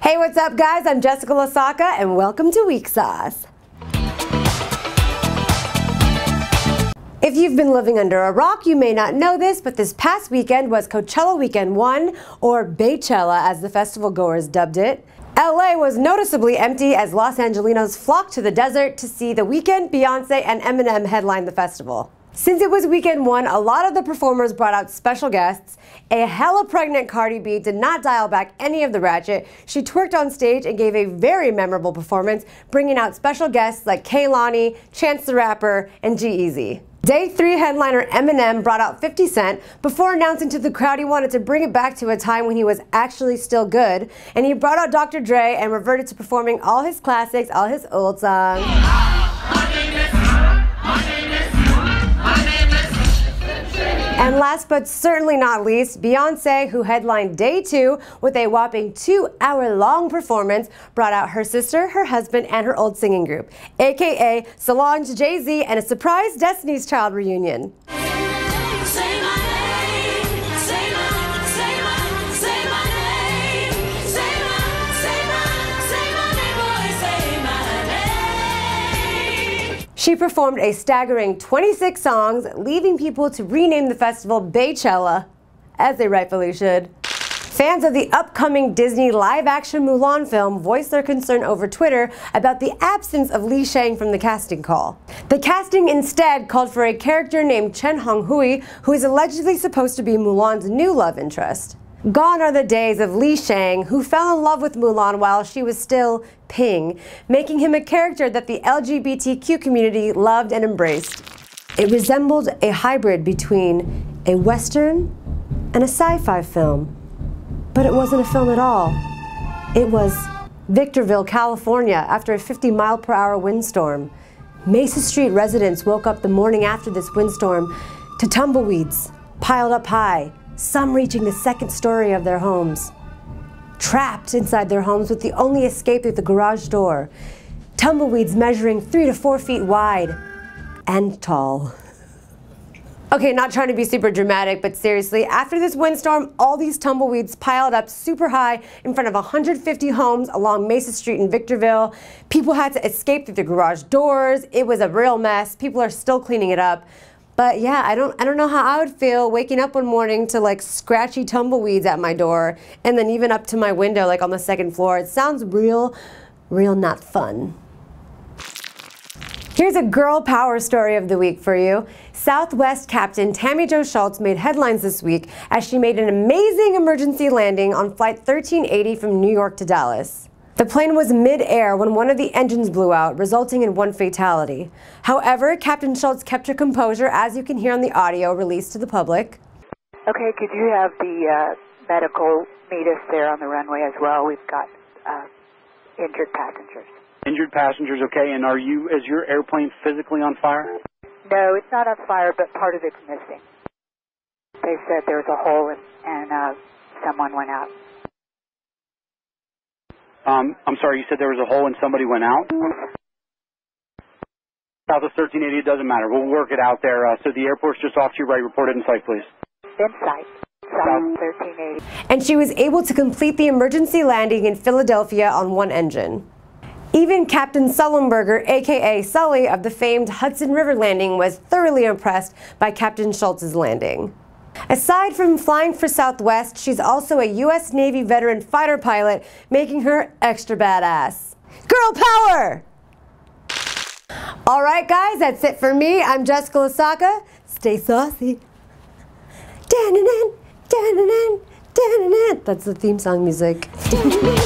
Hey, what's up guys? I'm Jessica Lesaca and welcome to Week Sauce. If you've been living under a rock, you may not know this, but this past weekend was Coachella Weekend 1, or Beychella as the festival goers dubbed it. LA was noticeably empty as Los Angelinos flocked to the desert to see The Weeknd, Beyonce, and Eminem headline the festival. Since it was weekend 1, a lot of the performers brought out special guests. A hella pregnant Cardi B did not dial back any of the ratchet. She twerked on stage and gave a very memorable performance, bringing out special guests like Kehlani, Chance the Rapper, and G-Eazy. Day 3 headliner Eminem brought out 50 Cent before announcing to the crowd he wanted to bring it back to a time when he was actually still good. And he brought out Dr. Dre and reverted to performing all his classics, all his old songs. And last but certainly not least, Beyonce, who headlined Day 2 with a whopping 2-hour-long performance, brought out her sister, her husband, and her old singing group, aka Solange, Jay-Z, and a surprise Destiny's Child reunion. She performed a staggering 26 songs, leaving people to rename the festival Beychella, as they rightfully should. Fans of the upcoming Disney live-action Mulan film voiced their concern over Twitter about the absence of Li Shang from the casting call. The casting instead called for a character named Chen Honghui, who is allegedly supposed to be Mulan's new love interest. Gone are the days of Li Shang, who fell in love with Mulan while she was still Ping, making him a character that the LGBTQ community loved and embraced. It resembled a hybrid between a Western and a sci-fi film. But it wasn't a film at all. It was Victorville, California, after a 50-mile-per-hour windstorm. Mesa Street residents woke up the morning after this windstorm to tumbleweeds piled up high, some reaching the second story of their homes. Trapped inside their homes with the only escape through the garage door. Tumbleweeds measuring 3 to 4 feet wide and tall. Okay, not trying to be super dramatic, but seriously, after this windstorm, all these tumbleweeds piled up super high in front of 150 homes along Mesa Street in Victorville. People had to escape through the garage doors. It was a real mess. People are still cleaning it up. But yeah, I don't know how I would feel waking up one morning to like scratchy tumbleweeds at my door and then even up to my window like on the second floor. It sounds real not fun. Here's a girl power story of the week for you. Southwest Captain Tammy Jo Schultz made headlines this week as she made an amazing emergency landing on Flight 1380 from New York to Dallas. The plane was mid-air when one of the engines blew out, resulting in 1 fatality. However, Captain Schultz kept her composure, as you can hear on the audio released to the public. Okay, could you have the medical meet us there on the runway as well? We've got injured passengers. Injured passengers, okay. And is your airplane physically on fire? No, it's not on fire, but part of it's missing. They said there was a hole and someone went out. I'm sorry, you said there was a hole and somebody went out? South of 1380, it doesn't matter. We'll work it out there. So the airport's just off to your right. Report it in sight, please. In sight. South 1380. And she was able to complete the emergency landing in Philadelphia on 1 engine. Even Captain Sullenberger, aka Sully, of the famed Hudson River landing was thoroughly impressed by Captain Schultz's landing. Aside from flying for Southwest, she's also a U.S. Navy veteran fighter pilot, making her extra badass. Girl power! Alright guys, that's it for me. I'm Jessica Lesaca. Stay saucy. That's the theme song music.